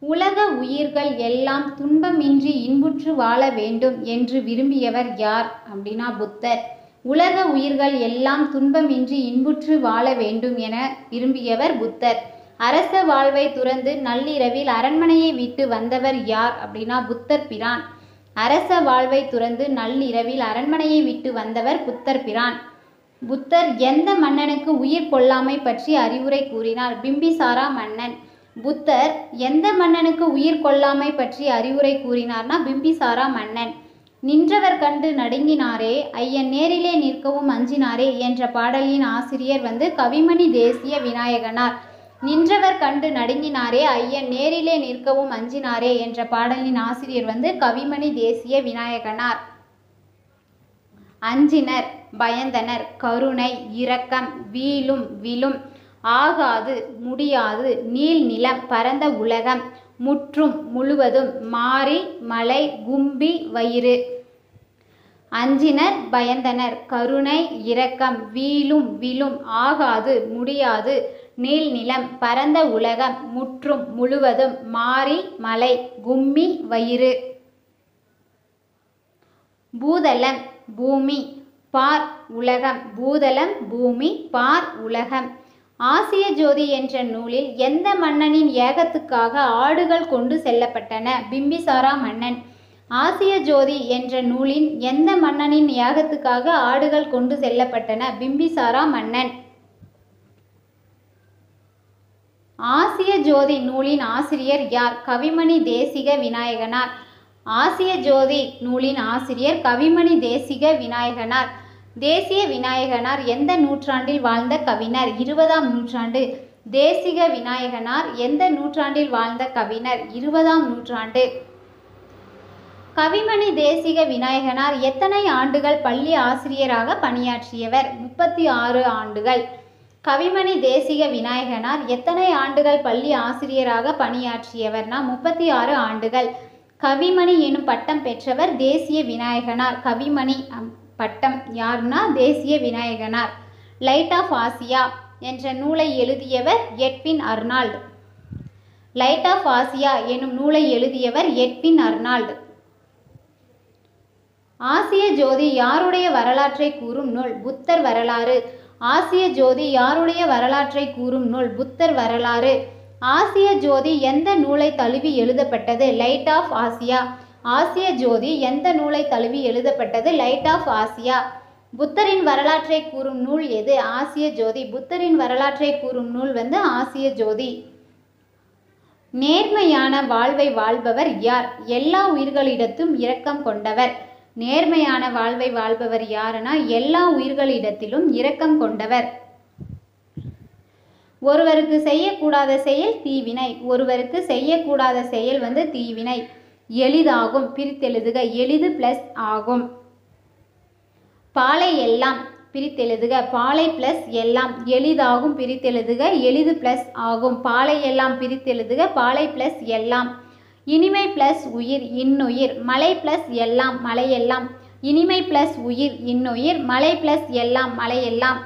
உலக உயிர்கள் எல்லாம் துன்பமின்றி இன்புற்று வாழ வேண்டும் என்று விரும்பியவர் யார் அப்படின்னா புத்தர். உலக உயிர்கள் எல்லாம் துன்பமின்றி இன்புற்று வாழ வேண்டும் என விரும்பியவர் புத்தர். அரச வாழ்வை துறந்து நள்ளிரவில் அரண்மனையை விட்டு வந்தவர் யார் அப்படின்னா புத்தர் பிரான். அரச வாழ்வை துறந்து நள்ளிரவில் அரண்மனையை விட்டு வந்தவர் புத்தர் பிரான். புத்தர் எந்த மன்னனுக்கு உயிர் கொள்ளாமை பற்றி அறிவுரை கூறினார்? பிம்பிசாரா மன்னன். புத்தர் எந்த மன்னனுக்கு உயிர் கொள்ளாமை பற்றி அறிவுரை கூறினார்னா பிம்பிசாரா மன்னன். நின்றவர் கண்டு நடுங்கினாரே, ஐயன் நேரிலே நிற்கவும் அஞ்சினாரே என்ற பாடலின் ஆசிரியர் கவிமணி தேசிய விநாயகனார். நின்றவர் கண்டு நடுங்கினாரே, ஐயன் நேரிலே நிற்கவும் அஞ்சினாரே என்ற பாடலின் ஆசிரியர் கவிமணி தேசிய விநாயகனார். அஞ்சினர், பயந்தனர், கருணை, இரக்கம், வீழும், விழும், ஆகாது, முடியாது, நீள் நிலம், பரந்த உலகம், முற்றும், முழுவதும், மாறி, மலை, கும்பி, வயிறு. அஞ்சினர், பயந்தனர், கருணை, இரக்கம், வீழும், விழும், ஆகாது, முடியாது, நீள் நிலம், பரந்த உலகம், முற்றும், முழுவதும், மாறி, மலை, கும்மி, வயிறு. பூதலம், பூமி, பார், உலகம். பூதலம், பூமி, பார், உலகம். ஆசிய ஜோதி என்ற நூலில் எந்த மன்னனின் ஏகத்துக்காக ஆடுகள் கொண்டு செல்லப்பட்டன? பிம்பிசாரா மன்னன். ஆசிய ஜோதி என்ற நூலின் எந்த மன்னனின் யாகத்துக்காக ஆடுகள் கொண்டு செல்லப்பட்டன? பிம்பிசாரா மன்னன். ஆசிய ஜோதி நூலின் ஆசிரியர் யார்? கவிமணி தேசிக விநாயகனார். ஆசிய ஜோதி நூலின் ஆசிரியர் கவிமணி தேசிக விநாயகனார். தேசிய விநாயகனார் எந்த நூற்றாண்டில் வாழ்ந்த கவிஞர்? 20ஆம் நூற்றாண்டு. தேசிக விநாயகனார் எந்த நூற்றாண்டில் வாழ்ந்த கவிஞர்? 20ஆம் நூற்றாண்டு. கவிமணி தேசிக விநாயகனார் எத்தனை ஆண்டுகள் பள்ளி ஆசிரியராக பணியாற்றியவர்? 36 ஆண்டுகள். கவிமணி தேசிக விநாயகனார் எத்தனை ஆண்டுகள் பள்ளி ஆசிரியராக பணியாற்றியவர்னா 36 ஆண்டுகள். கவிமணி எனும் பட்டம் பெற்றவர் தேசிய விநாயகனார். கவிமணி பட்டம் யாருன்னா தேசிய விநாயகனார். லைட் ஆஃப் ஆசியா என்ற நூலை எழுதியவர் Edwin Arnold. Light of Asia எனும் நூலை எழுதியவர் எட்வின் அர்னால்டு. ஆசிய ஜோதி யாருடைய வரலாற்றை கூறும் நூல்? புத்தர் வரலாறு. ஆசிய ஜோதி யாருடைய வரலாற்றை கூறும் நூல்? புத்தர் வரலாறு. ஆசிய ஜோதி எந்த நூலை தழுவி எழுதப்பட்டது? Light of Asia. ஆசிய ஜோதி எந்த நூலை தழுவி எழுதப்பட்டது? Light of Asia. புத்தரின் வரலாற்றை கூறும் நூல் எது? ஆசிய ஜோதி. புத்தரின் வரலாற்றை கூறும் நூல் ஆசிய ஜோதி. நேர்மையான வாழ்வை வாழ்பவர் யார்? எல்லா உயிர்களிடத்தும் இரக்கம் கொண்டவர். நேர்மையான வாழ்வை வாழ்பவர் யாருன்னா எல்லா உயிர்களிடத்திலும் இரக்கம் கொண்டவர். ஒருவருக்கு செய்யக்கூடாத செயல் தீவினை. ஒருவருக்கு செய்யக்கூடாத செயல் தீவினை. எளிதாகும், பிரித்தெழுதுக. எளிது பிளஸ் ஆகும். பாலை எல்லாம் பிரித்தெழுதுக. பாலை பிளஸ் எல்லாம். எளிதாகும், பிரித்தெழுதுக. எளிது பிளஸ் ஆகும். பாலை எல்லாம் பிரித்தெழுதுக. பாலை பிளஸ் எல்லாம். இனிமை பிளஸ் உயிர் இன்னுயிர். மலை பிளஸ் எல்லாம் மலையெல்லாம். இனிமை பிளஸ் உயிர் இன்னுயிர். மலை பிளஸ் எல்லாம் மலையெல்லாம்.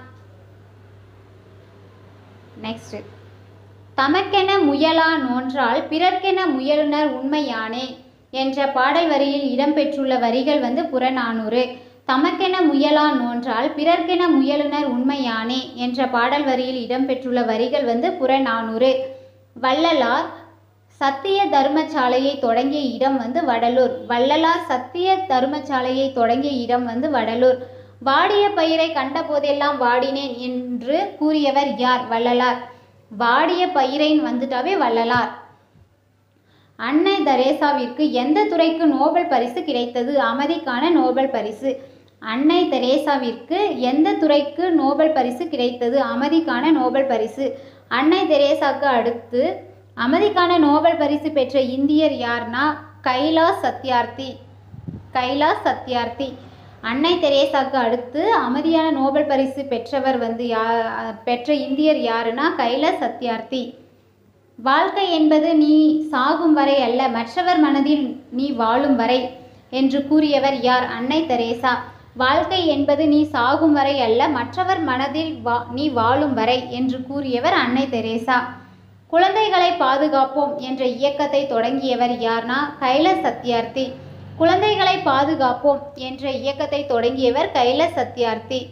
நெக்ஸ்ட். தமக்கென முயலா நோன்றால் பிறர்க்கென முயலுனர் உண்மையானே என்ற பாடல் வரியில் இடம்பெற்றுள்ள வரிகள் புறநானூறு. தமக்கென முயலா நோன்றால் பிறர்க்கென முயலுனர் உண்மையானே என்ற பாடல் வரியில் இடம்பெற்றுள்ள வரிகள் புறநானூறு. வள்ளலார் சத்திய தர்மசாலையை தொடங்கிய இடம் வடலூர். வள்ளலார் சத்திய தர்மசாலையை தொடங்கிய இடம் வடலூர். வாடிய பயிரை கண்ட போதெல்லாம் வாடினேன் என்று கூறியவர் யார்? வள்ளலார். வாடிய பயிரைன் வந்துட்டாவே வள்ளலார். அன்னை தெரேசாவிற்கு எந்த துறைக்கு நோபல் பரிசு கிடைத்தது? அமைதிக்கான நோபல் பரிசு. அன்னை தெரேசாவிற்கு எந்த துறைக்கு நோபல் பரிசு கிடைத்தது? அமைதிக்கான நோபல் பரிசு. அன்னை தெரேசாவுக்கு அடுத்து அமைதிக்கான நோபல் பரிசு பெற்ற இந்தியர் யார்னா கைலாஷ் சத்யார்த்தி. கைலாஷ் சத்யார்த்தி. அன்னை தெரேசாவுக்கு அடுத்து அமைதியான நோபல் பரிசு பெற்றவர் பெற்ற இந்தியர் யாருன்னா கைலாஷ் சத்யார்த்தி. வாழ்க்கை என்பது நீ சாகும் வரை அல்ல, மற்றவர் மனதில் நீ வாழும் வரை என்று கூறியவர் யார்? அன்னை தெரேசா. வாழ்க்கை என்பது நீ சாகும் வரை அல்ல, மற்றவர் மனதில் நீ வாழும் வரை என்று கூறியவர் அன்னை தெரேசா. குழந்தைகளை பாதுகாப்போம் என்ற இயக்கத்தை தொடங்கியவர் யார்னா கைலாஷ் சத்யார்த்தி. குழந்தைகளை பாதுகாப்போம் என்ற இயக்கத்தை தொடங்கியவர் கைலாஷ் சத்யார்த்தி.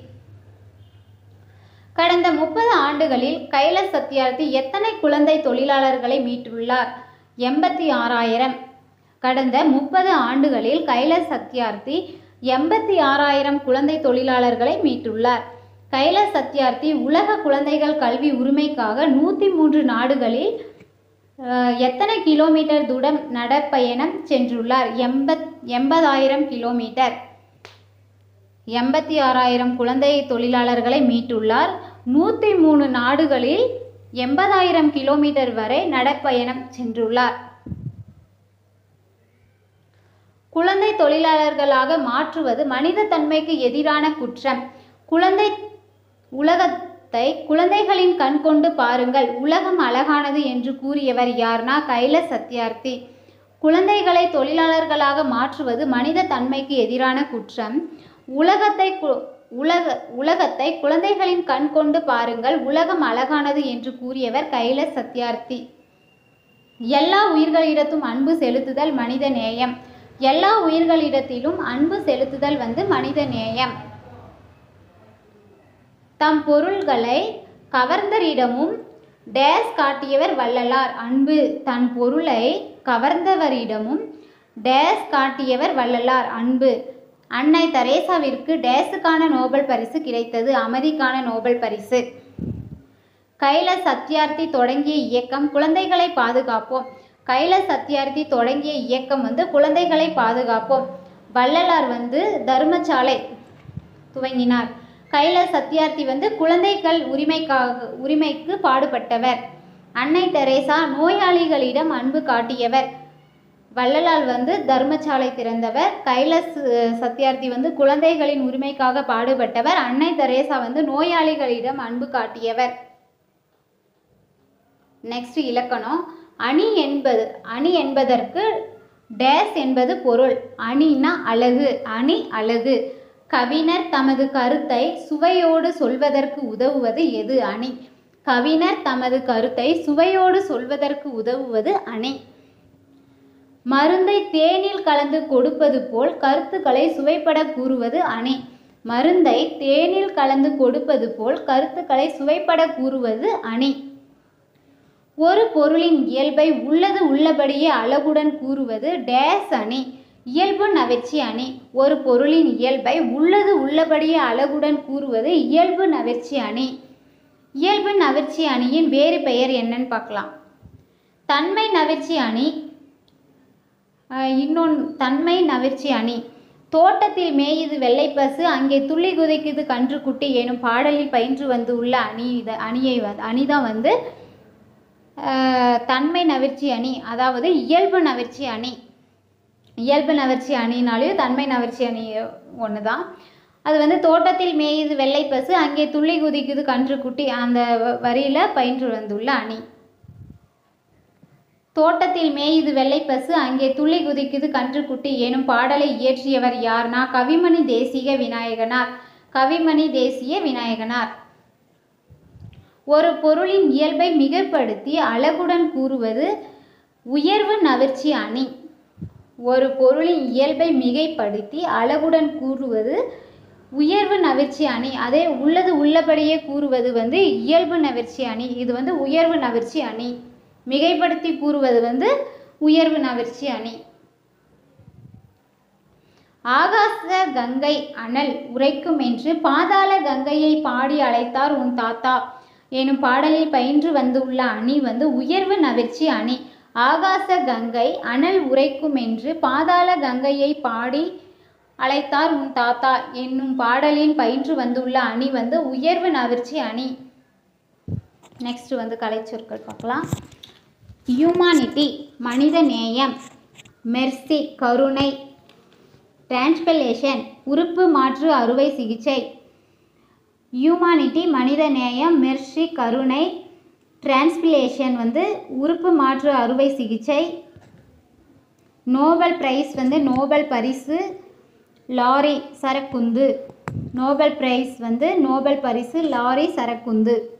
கடந்த 30 ஆண்டுகளில் கைலாஷ் சத்யார்த்தி எத்தனை குழந்தை தொழிலாளர்களை மீட்டுள்ளார்? 86,000. கடந்த 30 ஆண்டுகளில் கைலாஷ் சத்யார்த்தி 86,000 குழந்தை தொழிலாளர்களை மீட்டுள்ளார். கைலாஷ் சத்யார்த்தி உலக குழந்தைகள் கல்வி உரிமைக்காக 103 நாடுகளில் எத்தனை கிலோமீட்டர் தூரம் நடைப்பயணம் சென்றுள்ளார்? 80,000 கிலோமீட்டர். 86,000 குழந்தை தொழிலாளர்களை மீட்டுள்ளார். 103 நாடுகளில் 80,000 கிலோமீட்டர் வரை நடைப்பயணம் சென்றுள்ளார். குழந்தை தொழிலாளர்களாக மாற்றுவது மனித தன்மைக்கு எதிரான குற்றம். உலகத்தை குழந்தைகளின் கண் கொண்டு பாருங்கள், உலகம் அழகானது என்று கூறியவர் யார்னா கைலாஷ் சத்யார்த்தி. குழந்தைகளை தொழிலாளர்களாக மாற்றுவது மனித தன்மைக்கு எதிரான குற்றம். உலகத்தை குழந்தைகளின் கண் கொண்டு பாருங்கள், உலகம் அழகானது என்று கூறியவர் கைலாஷ் சத்யார்த்தி. எல்லா உயிர்களிடத்தும் அன்பு செலுத்துதல் மனித நேயம். எல்லா உயிர்களிடத்திலும் அன்பு செலுத்துதல் மனித நேயம். தம் பொருள்களை கவர்ந்தரிடமும் டேஸ் காட்டியவர் வள்ளலார். அன்பு. தன் பொருளை கவர்ந்தவரிடமும் டேஸ் காட்டியவர் வள்ளலார். அன்பு. அன்னை தெரேசாவிற்கு டேஸுக்கான நோபல் பரிசு கிடைத்தது? அமைதிக்கான நோபல் பரிசு. கைலாஷ் சத்யார்த்தி தொடங்கிய இயக்கம் குழந்தைகளை பாதுகாப்போம். கைலாஷ் சத்யார்த்தி தொடங்கிய இயக்கம் குழந்தைகளை பாதுகாப்போம். வள்ளலார் தர்மசாலை துவங்கினார். கைலாஷ் சத்யார்த்தி குழந்தைகள் உரிமைக்கு பாடுபட்டவர். அன்னை தெரேசா நோயாளிகளிடம் அன்பு காட்டியவர். வள்ளலார் தர்மசாலை திறந்தவர். கைலாஷ் சத்யார்த்தி குழந்தைகளின் உரிமைக்காக பாடுபட்டவர். அன்னை தெரேசா நோயாளிகளிடம் அன்பு காட்டியவர். நெக்ஸ்ட் இலக்கணம். அணி என்பதற்கு டேஸ் என்பது பொருள். அணினா அழகு. அணி அழகு. கவிஞர் தமது கருத்தை சுவையோடு சொல்வதற்கு உதவுவது எது? அணி. கவிஞர் தமது கருத்தை சுவையோடு சொல்வதற்கு உதவுவது அணி. மருந்தை தேனில் கலந்து கொடுப்பது போல் கருத்துக்களை சுவைப்பட கூறுவது அணி. மருந்தை தேனில் கலந்து கொடுப்பது போல் கருத்துக்களை சுவைப்பட கூறுவது அணி. ஒரு பொருளின் இயல்பை உள்ளது உள்ளபடியே அழகுடன் கூறுவது டேஸ் அணி. இயல்பு நவிற்சி அணி. ஒரு பொருளின் இயல்பை உள்ளது உள்ளபடியே அழகுடன் கூறுவது இயல்பு நவிற்சி அணி. இயல்பு நவிற்சி அணியின் வேறு பெயர் என்னன்னு பார்க்கலாம். தன்மை நவிற்சி அணி. தன்மை நவிற்சி அணி. தோட்டத்தில் மேயுது வெள்ளை பசு, அங்கே துள்ளி குதிக்குது கன்றுக்குட்டி எனும் பாடலில் பயின்று உள்ள அணிதான் தன்மை நவிற்சி அணி, அதாவது இயல்பு நவிற்சி அணி. இயல்பு நவிற்சி அணினாலையும் தன்மை நவிற்சி அணி ஒன்று தான். அது தோட்டத்தில் மேயுது வெள்ளை பசு, அங்கே துள்ளி குதிக்குது கன்றுக்குட்டி அந்த வரியில் பயின்று வந்துள்ள அணி. தோட்டத்தில் மேயுது வெள்ளை பசு, அங்கே துள்ளி குதிக்குது கன்றுக்குட்டி எனும் பாடலை இயற்றியவர் யார்னா கவிமணி தேசிக விநாயகனார். கவிமணி தேசிய விநாயகனார். ஒரு பொருளின் இயல்பை மிகைப்படுத்தி அழகுடன் கூறுவது உயர்வு நவிற்சி அணி. ஒரு பொருளின் இயல்பை மிகைப்படுத்தி அழகுடன் கூறுவது உயர்வு நவிற்சி அணி. அதே உள்ளது உள்ளபடியே கூறுவது இயல்பு நவிற்சி அணி. இது உயர்வு நவிற்சி அணி. மிகைப்படுத்தி கூறுவது உயர்வு நவிற்சி அணி. ஆகாச கங்கை அனல் உரைக்கும் என்று பாதாள கங்கையை பாடி அழைத்தார் உன் தாத்தா எனும் பாடலில் பயின்று வந்துள்ள அணி உயர்வு நவிற்சி அணி. ஆகாச கங்கை அனல் உரைக்கும் என்று பாதாள கங்கையை பாடி அழைத்தார் உன் தாத்தா என்னும் பாடலில் பயின்று வந்துள்ள அணி உயர்வு நவிற்சி அணி. நெக்ஸ்ட் கலைச்சொற்கள் பார்க்கலாம். ஹியூமானிட்டி மனித நேயம். மெர்சி கருணை. டிரான்ஸ்பிளேஷன் உறுப்பு மாற்று அறுவை சிகிச்சை. ஹியூமானிட்டி மனித நேயம், மெர்சி கருணை, டிரான்ஸ்பிளேஷன் உறுப்பு மாற்று அறுவை சிகிச்சை. நோபல் பிரைஸ் நோபல் பரிசு. லாரி சரக்குந்து. நோபல் பிரைஸ் நோபல் பரிசு லாரி சரக்குந்து.